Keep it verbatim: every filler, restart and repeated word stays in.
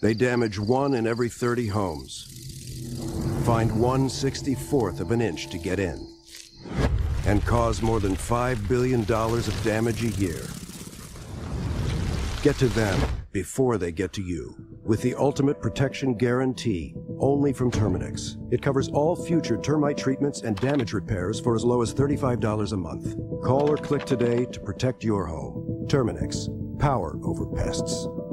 They damage one in every thirty homes. Find one sixty-fourth of an inch to get in. And cause more than five billion dollars of damage a year. Get to them before they get to you. With the ultimate protection guarantee, only from Terminix. It covers all future termite treatments and damage repairs for as low as thirty-five dollars a month. Call or click today to protect your home. Terminix. Power over pests.